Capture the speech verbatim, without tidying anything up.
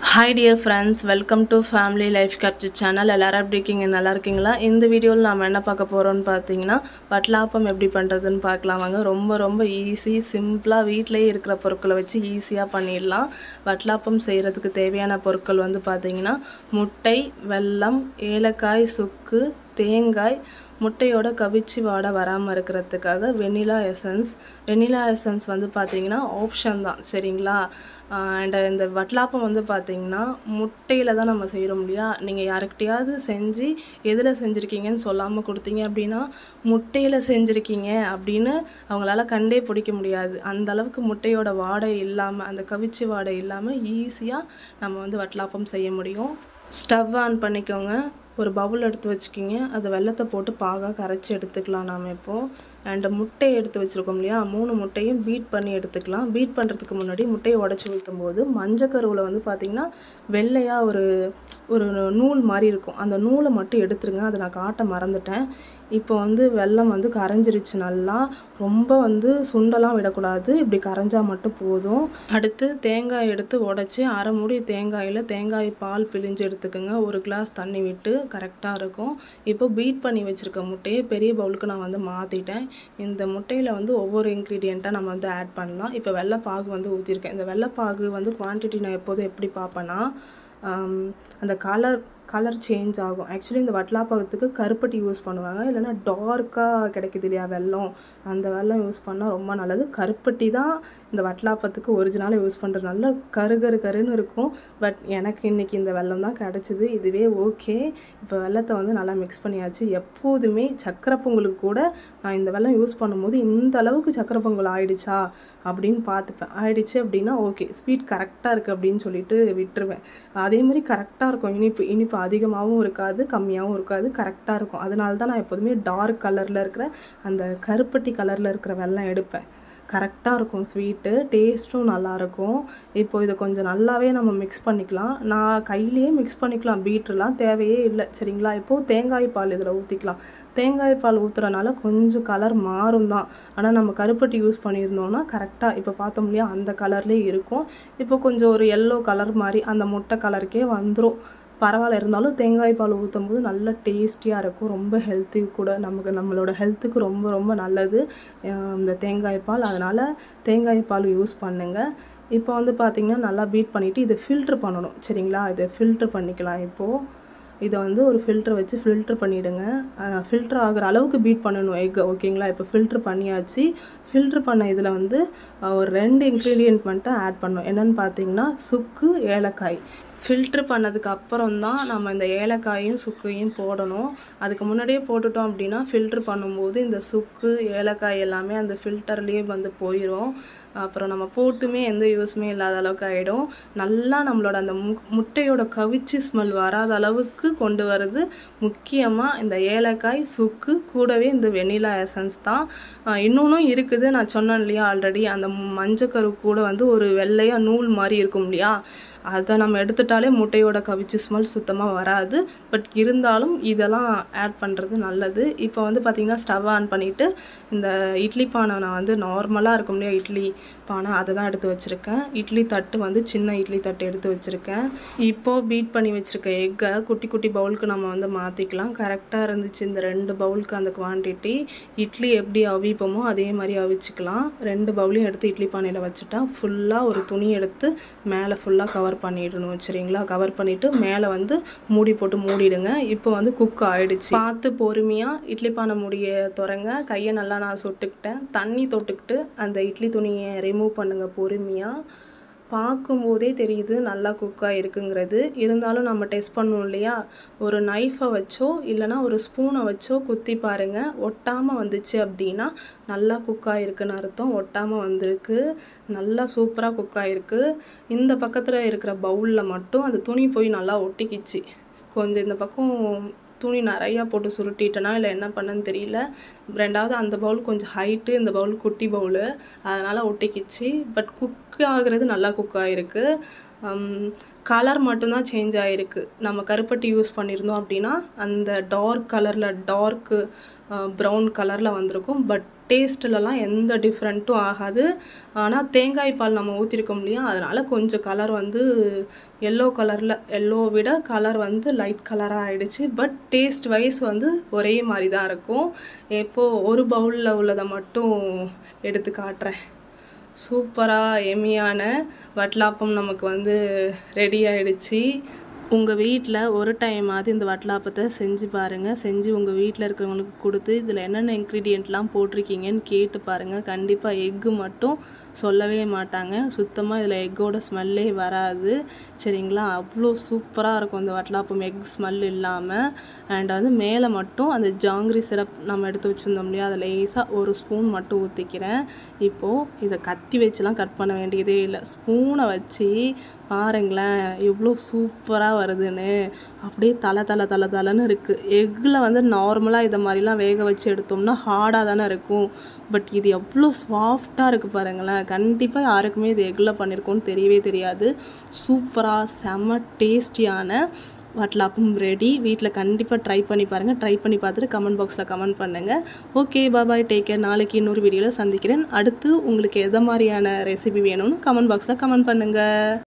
Hi dear friends, welcome to Family Life Capture channel. எல்லாரும் எப்படி இருக்கீங்க? நல்லா இருக்கீங்களா? இந்த வீடியோவில் நாம என்ன பார்க்க போறோம்னு பார்த்தீங்கன்னா வட்டலாப்பம் எப்படி பண்றதுன்னு பார்க்கலாம் வாங்க. ரொம்ப ரொம்ப ஈஸி, சிம்பிளா வீட்லயே இருக்கிற பொருட்களை வச்சு ஈஸியா பண்ணிடலாம். வட்டலாப்பம் செய்யறதுக்கு தேவையான பொருட்கள் வந்து பார்த்தீங்கன்னா முட்டை, வெல்லம், ஏலக்காய், சுக்கு, தேங்காய், முட்டையோட கவிச்சி வாடை வராமல் இருக்கிறதுக்காக வெண்ணிலா எசன்ஸ். வெண்ணிலா எசன்ஸ் வந்து பார்த்தீங்கன்னா ஆப்ஷன் தான், சரிங்களா? அண்ட் இந்த வட்டலாப்பம் வந்து பார்த்தீங்கன்னா முட்டையில் தான் நம்ம செய்கிறோம் இல்லையா? நீங்கள் யாருக்கிட்டையாவது செஞ்சு எதில் செஞ்சுருக்கீங்கன்னு சொல்லாமல் கொடுத்தீங்க அப்படின்னா முட்டையில் செஞ்சுருக்கீங்க அப்படின்னு அவங்களால கண்டே பிடிக்க முடியாது. அந்த அளவுக்கு முட்டையோட வாடை இல்லாமல், அந்த கவிச்சி வாடை இல்லாமல் ஈஸியாக நம்ம வந்து வட்டலாப்பம் செய்ய முடியும். ஸ்டவ் ஆன் பண்ணிக்கோங்க. ஒரு பவுல் எடுத்து வச்சுக்கிங்க. அது வெல்லத்தை போட்டு பாகாக கரைச்சி எடுத்துக்கலாம் நாம் இப்போது. அண்டு முட்டையை எடுத்து வச்சுருக்கோம் இல்லையா? மூணு முட்டையும் பீட் பண்ணி எடுத்துக்கலாம். பீட் பண்ணுறதுக்கு முன்னாடி முட்டையை உடச்சி ஊற்றும் போது மஞ்சக்கருவில் வந்து பார்த்திங்கன்னா வெள்ளையாக ஒரு ஒரு நூல் மாதிரி இருக்கும். அந்த நூலை மட்டும் எடுத்துருங்க. அதை நான் காட்ட மறந்துட்டேன். இப்போ வந்து வெல்லம் வந்து கரைஞ்சிருச்சு நல்லா. ரொம்ப வந்து சுண்டெல்லாம் விடக்கூடாது, இப்படி கரைஞ்சால் மட்டும் போதும். அடுத்து தேங்காய் எடுத்து உடச்சி அரை மூடி தேங்காயில் தேங்காய் பால் பிழிஞ்சு எடுத்துக்கோங்க. ஒரு கிளாஸ் தண்ணி விட்டு கரெக்டாக இருக்கும். இப்போ பீட் பண்ணி வச்சுருக்க முட்டையை பெரிய பவுலுக்கு நான் வந்து மாற்றிட்டேன். இந்த முட்டையில் வந்து ஒவ்வொரு இன்க்ரீடியண்ட்டாக நம்ம வந்து ஆட் பண்ணலாம். இப்போ வெள்ளைப்பாகு வந்து ஊற்றிருக்கேன். இந்த வெள்ளைப்பாகு வந்து குவான்டிட்டி நான் எப்போதும் எப்படி பார்ப்பேன்னா அந்த கலர் கலர் சேஞ்ச் ஆகும். ஆக்சுவலி இந்த வட்டலாப்பகத்துக்கு கருப்பட்டி யூஸ் பண்ணுவாங்க, இல்லைனா டார்க்காக கிடைக்குது இல்லையா வெல்லம், அந்த வெல்லம் யூஸ் பண்ணால் ரொம்ப நல்லது. கருப்பட்டி தான் இந்த வட்டலாப்பத்துக்கு ஒரிஜினலாக யூஸ் பண்ணுறது. நல்ல கரு கரு கருன்னு இருக்கும். பட் எனக்கு இன்றைக்கி இந்த வெல்லம் தான் கிடச்சிது, இதுவே ஓகே. இப்போ வெல்லத்தை வந்து நல்லா மிக்ஸ் பண்ணியாச்சு. எப்போதுமே சக்கரை பொங்கலுக்கு கூட நான் இந்த வெல்லம் யூஸ் பண்ணும்போது இந்த அளவுக்கு சக்கரை பொங்கல் ஆயிடுச்சா அப்படின்னு பார்த்துப்பேன். ஆயிடுச்சு அப்படின்னா ஓகே, ஸ்வீட் கரெக்டாக இருக்குது அப்படின்னு சொல்லிட்டு விட்டுருவேன். அதேமாதிரி கரெக்டாக இருக்கும். இனிப்பு இனிப்பு அதிகமாகவும் இருக்காது, கம்மியாகவும் இருக்காது, கரெக்டாக இருக்கும். அதனால தான் நான் எப்போதுமே டார்க் கலரில் இருக்கிற அந்த கருப்பட்டி கலரில் இருக்கிற வெல்லம் எடுப்பேன். கரெக்டாக இருக்கும் ஸ்வீட்டு, டேஸ்ட்டும் நல்லாயிருக்கும். இப்போ இதை கொஞ்சம் நல்லாவே நம்ம மிக்ஸ் பண்ணிக்கலாம். நான் கையிலேயே மிக்ஸ் பண்ணிக்கலாம், பீட்ருலாம் தேவையே இல்லை, சரிங்களா? இப்போது தேங்காய் பால் இதில் ஊற்றிக்கலாம். தேங்காய் பால் ஊற்றுறனால கொஞ்சம் கலர் மாறும் தான், ஆனால் நம்ம கருப்பட்டி யூஸ் பண்ணியிருந்தோம்னா கரெக்டாக இப்போ பார்த்தோம் இல்லையா அந்த கலர்லேயே இருக்கும். இப்போ கொஞ்சம் ஒரு எல்லோ கலர் மாதிரி அந்த முட்டை கலருக்கே வந்துடும். பரவாயில்ல, இருந்தாலும் தேங்காய் பால் ஊற்றும் போது நல்ல டேஸ்டியாக இருக்கும். ரொம்ப ஹெல்த்தி கூட, நமக்கு நம்மளோட ஹெல்த்துக்கு ரொம்ப ரொம்ப நல்லது இந்த தேங்காய் பால். அதனால் தேங்காய் பால் யூஸ் பண்ணுங்கள். இப்போ வந்து பார்த்திங்கன்னா நல்லா பீட் பண்ணிவிட்டு இதை ஃபில்ட்ரு பண்ணணும், சரிங்களா? இதை ஃபில்ட்ரு பண்ணிக்கலாம். இப்போது இதை வந்து ஒரு ஃபில்ட்ரு வச்சு ஃபில்ட்ரு பண்ணிவிடுங்க. ஃபில்ட்ரு ஆகிற அளவுக்கு பீட் பண்ணணும் எக், ஓகேங்களா? இப்போ ஃபில்ட்ரு பண்ணியாச்சு. ஃபில்ட்ரு பண்ண இதில் வந்து ஒரு ரெண்டு இன்க்ரீடியன்ட் மட்டும் ஆட் பண்ணணும். என்னென்னு பார்த்தீங்கன்னா சுக்கு, ஏலக்காய். ஃபில்ட்ரு பண்ணதுக்கு அப்புறம் தான் நம்ம இந்த ஏலக்காயும் சுக்கையும் போடணும். அதுக்கு முன்னாடியே போட்டுட்டோம் அப்படின்னா ஃபில்ட்ரு பண்ணும்போது இந்த சுக்கு, ஏலக்காய் எல்லாமே அந்த ஃபில்டர்லேயே வந்து போயிடும். அப்புறம் நம்ம போட்டுமே எந்த யூஸுமே இல்லாத அளவுக்கு ஆகிடும். நல்லா நம்மளோட அந்த மு முட்டையோட கவிச்சி ஸ்மெல் வராத அளவுக்கு கொண்டு வர்றது முக்கியமாக இந்த ஏலக்காய், சுக்கு, கூடவே இந்த வெண்ணிலா எசன்ஸ் தான். இன்னொன்றும் இருக்குது, நான் சொன்னேன் இல்லையா ஆல்ரெடி, அந்த மஞ்சக்கரு கூட வந்து ஒரு வெள்ளையாக நூல் மாதிரி இருக்கும் இல்லையா? அதை நம்ம எடுத்துட்டாலே முட்டையோட கவிச்சி ஸ்மெல் சுத்தமாக வராது. பட் இருந்தாலும் இதெல்லாம் ஆட் பண்ணுறது நல்லது. இப்போ வந்து பார்த்திங்கன்னா ஸ்டவ் ஆன் பண்ணிவிட்டு இந்த இட்லி பானை, நான் வந்து நார்மலாக இருக்கும் இல்லையா இட்லி பானை, அதை தான் எடுத்து வச்சுருக்கேன். இட்லி தட்டு வந்து சின்ன இட்லி தட்டு எடுத்து வச்சுருக்கேன். இப்போது பீட் பண்ணி வச்சுருக்க எக்கை குட்டி குட்டி பவுலுக்கு நம்ம வந்து மாற்றிக்கலாம். கரெக்டாக இருந்துச்சு இந்த ரெண்டு பவுலுக்கு அந்த குவான்டிட்டி. இட்லி எப்படி அவிப்போமோ அதே மாதிரி அவிச்சிக்கலாம். ரெண்டு பவுலையும் எடுத்து இட்லி பானையில் வச்சுட்டா ஃபுல்லாக ஒரு துணி எடுத்து மேலே ஃபுல்லாக கவர் பண்ணிடணும், சரிங்களா? கவர் பண்ணிவிட்டு மேலே வந்து மூடி போட்டு மூடிடுங்க. இப்போ வந்து குக் ஆகிடுச்சு. பார்த்து பொறுமையாக இட்லி பானை மூடியை திறங்க. கையை நல்லா நான் சுட்டுக்கிட்டேன். தண்ணி தொட்டுக்கிட்டு அந்த இட்லி துணியை ரிமூவ் பண்ணுங்கள் பொறுமையாக. பார்க்கும்போதே தெரியுது நல்லா குக்காக இருக்குங்கிறது. இருந்தாலும் நம்ம டெஸ்ட் பண்ணுவோம் இல்லையா? ஒரு நைஃபை வச்சோ இல்லைனா ஒரு ஸ்பூனை வச்சோ குத்தி பாருங்கள். ஒட்டாமல் வந்துச்சு அப்படின்னா நல்லா குக்காக இருக்குன்னு அர்த்தம். ஒட்டாமல் வந்திருக்கு, நல்லா சூப்பராக குக்காக இருக்குது. இந்த பக்கத்தில் இருக்கிற பவுலில் மட்டும் அந்த துணி போய் நல்லா ஒட்டிக்கிச்சு. கொஞ்சம் இந்த பக்கம் துணி நிறையா போட்டு சுருட்டிட்டேனா இல்லை என்ன பண்ணேன்னு தெரியல. ரெண்டாவது அந்த பவுல் கொஞ்சம் ஹைட்டு, இந்த பவுல் குட்டி பவுலு, அதனால் ஒட்டிக்கிச்சு. பட் குக் ஆகுறது நல்லா குக் ஆகிருக்கு. கலர் மட்டும்தான் சேஞ்ச் ஆகிருக்கு. நம்ம கருப்பட்டி யூஸ் பண்ணியிருந்தோம் அப்படின்னா அந்த டார்க் கலரில் டார்க்கு ப்ரௌன் கலரில் வந்திருக்கும். பட் டேஸ்ட்லலாம் எந்த டிஃப்ரெண்ட்டும் ஆகாது. ஆனால் தேங்காய் பால் நம்ம ஊற்றிருக்கோம் இல்லையா, அதனால் கொஞ்சம் கலர் வந்து எல்லோ கலரில் எல்லோ விட கலர் வந்து லைட் கலராக ஆகிடுச்சு. பட் டேஸ்ட் வைஸ் வந்து ஒரே மாதிரி தான் இருக்கும். இப்போது ஒரு பவுலில் உள்ளதை மட்டும் எடுத்து காட்டுறேன். சூப்பராக எம்மியான வட்டலாப்பம் நமக்கு வந்து ரெடி ஆகிடுச்சு. உங்கள் வீட்டில் ஒரு டைமாவது இந்த வட்டலாப்பத்தை செஞ்சு பாருங்கள். செஞ்சு உங்கள் வீட்டில் இருக்கிறவங்களுக்கு கொடுத்து இதில் என்னென்ன இன்க்ரீடியண்ட்லாம் போட்டிருக்கீங்கன்னு கேட்டு பாருங்கள். கண்டிப்பாக எக்கு மட்டும் சொல்லவே மாட்டாங்க. சுத்தமாக இதில் எக்கோட ஸ்மெல்லே வராது. சரிங்களா? அவ்வளோ சூப்பராக இருக்கும் இந்த வட்டலாப்பம் எக் ஸ்மெல் இல்லாமல். அண்ட் வந்து மேலே மட்டும் அந்த ஜாங்கிரி சிரப் நம்ம எடுத்து வச்சுருந்தோம் இல்லையா, அதை லேசாக ஒரு ஸ்பூன் மட்டும் ஊற்றிக்கிறேன். இப்போது இதை கத்தி வச்சுலாம் கட் பண்ண வேண்டியதே இல்லை. ஸ்பூனை வச்சு பாருங்களேன் எவ்வளோ சூப்பராக வருதுன்னு. அப்படியே தலை தலை தலை தலைன்னு இருக்குது. எக்கில் வந்து நார்மலாக இதை மாதிரிலாம் வேக வச்சு எடுத்தோம்னா ஹார்டாக தானே இருக்கும். பட் இது எவ்வளோ சாஃப்டாக இருக்குது பாருங்களேன். கண்டிப்பாக யாருக்குமே இது எக்கில் பண்ணியிருக்கோன்னு தெரியவே தெரியாது. சூப்பராக செம்ம டேஸ்டியான வட்டலாப்பம் ரெடி. வீட்டில் கண்டிப்பாக ட்ரை பண்ணி பாருங்கள். ட்ரை பண்ணி பார்த்துட்டு கமெண்ட் பாக்ஸில் கமெண்ட் பண்ணுங்கள். Okay, bye, take care. நாளைக்கு இன்னொரு வீடியோவில் சந்திக்கிறேன். அடுத்து உங்களுக்கு எதை மாதிரியான ரெசிபி வேணும்னு கமெண்ட் பாக்ஸில் கமெண்ட் பண்ணுங்கள்.